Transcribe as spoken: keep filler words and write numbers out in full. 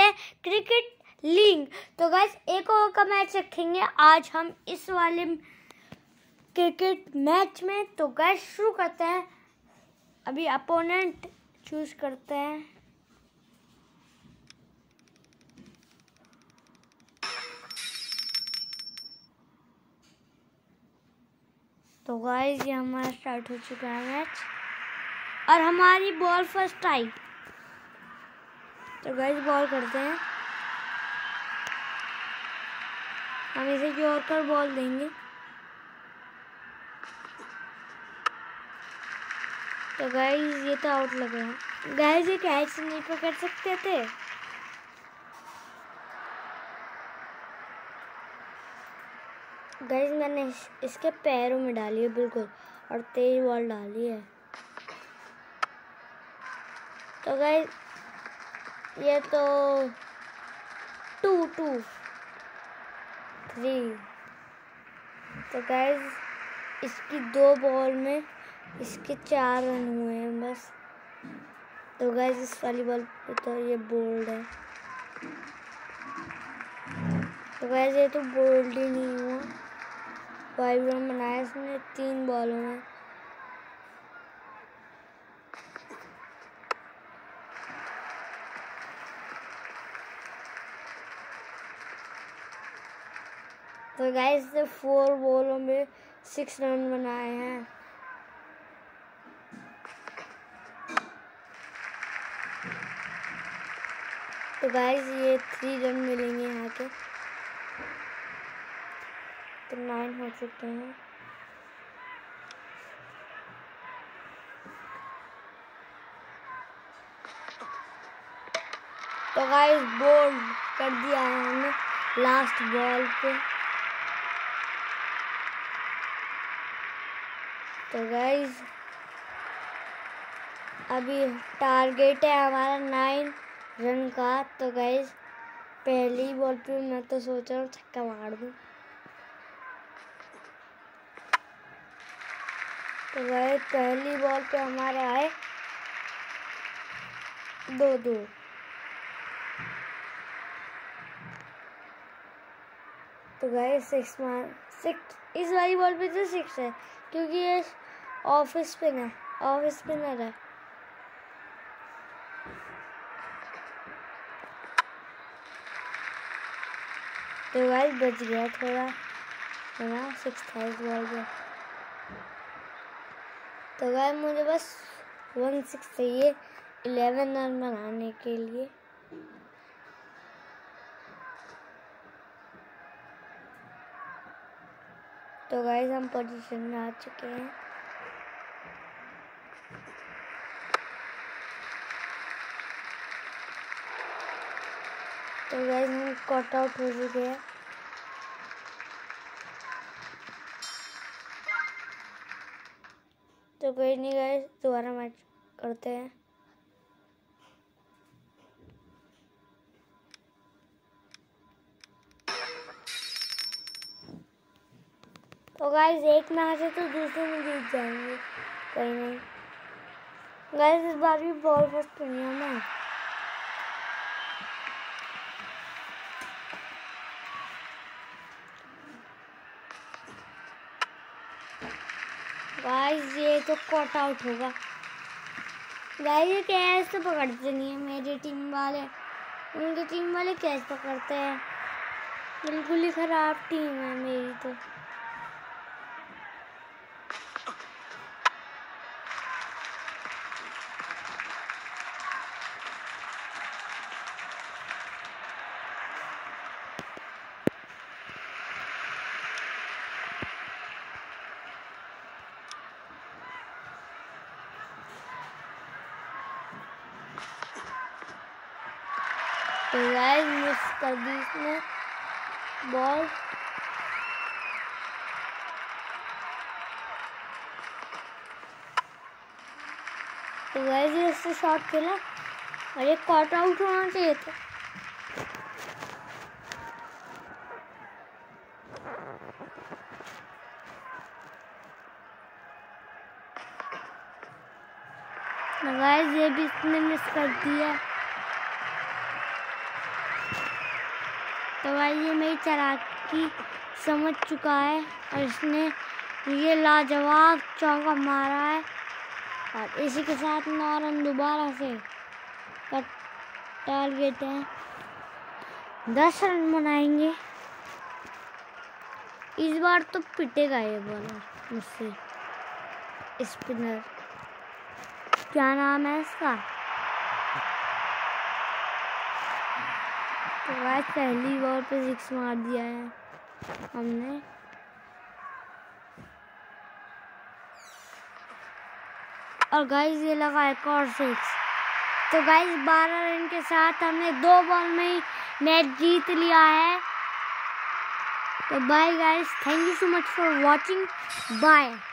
है cricket league. तो guys एक ओवर का मैच रखेंगे आज हम इस वाले क्रिकेट मैच में। तो गाइस शुरू करते हैं। अभी अपोनेंट चूज करते हैं। तो गाइस ये हमारा स्टार्ट हो चुका है मैच और हमारी बॉल फर्स्ट आई। तो गाइस बॉल करते हैं। हम इसे यॉर्कर बॉल देंगे। तो गाइस ये तो आउट लग रहा है। गाइस ये कैच नहीं पकड़ सकते थे। गाइस मैंने इसके पैरों में डाली है बिल्कुल और तेज बॉल डाली है। तो गाइस ये तो टू टू थ्री। तो गाइस इसकी दो बॉल में इसके चार रन हुए हैं बस। तो गाइस इस वाली बॉल पे तो ये बोल्ड है। तो गाइस ये तो बोल्ड ही नहीं हुआ। फाइव रन बनाया इसने तीन बॉलों में। तो गाइस ने फोर बॉलों में सिक्स रन बनाए हैं। तो गाइस ये थ्री रन मिलेंगे यहाँ के। तो नाइन हो चुके हैं। तो गाइस बोल्ड कर दिया है हमने लास्ट बॉल पे। तो गाइस अभी टारगेट है हमारा नाइन रन का। तो गाइस पहली बॉल पे मैं तो सोच रहा हूँ छक्का मार दूँ। तो गाइस पहली बॉल पे हमारे आए दो दो। तो गाइस सिक्स मार सिक्स इस वाली बॉल पे तो सिक्स है क्योंकि ये ऑफ स्पिन है ऑफ स्पिनर है। तो गाइस बच गया थोड़ा है ना सिक्स था इस बॉल पे। तो गाइस मुझे बस वन सिक्स चाहिए इलेवन रन बनाने के लिए। तो गाइस हम पोजीशन में आ चुके हैं। तो गाइस हम कट आउट हो चुके हैं। तो कोई नहीं गाइस दोबारा मैच करते हैं। तो गाइस एक मैच है तो दूसरे में जीत जाएंगे। कहीं नहीं गाइस इस बार भी बॉल फर्स्ट करनी है ना। गाइस ये तो कट आउट होगा। गाइस ये कैच तो पकड़ते नहीं है मेरी टीम वाले। उनकी टीम वाले कैच पकड़ते हैं। बिल्कुल ही खराब टीम है मेरी तो। तो गाइस मिस कर दी इसने बॉल। तो गाइस ये इससे शॉट खेला और ये कट आउट होना चाहिए था। गाइस ये भी इसने मिस कर दिया। तो भाई ये मेरी चालाकी समझ चुका है और इसने ये लाजवाब चौका मारा है और इसी के साथ नौ रन दोबारा से का टारगेट है। दस रन बनाएंगे इस बार तो पिटेगा ये बॉलर मुझसे। स्पिनर क्या नाम है इसका? तो गाइस पहली बॉल पे सिक्स मार दिया है हमने। और गाइस ये लगा एक और सिक्स। तो गाइस बारह रन के साथ हमने दो बॉल में ही मैच जीत लिया है। तो bye guys, thank you so much for watching, bye.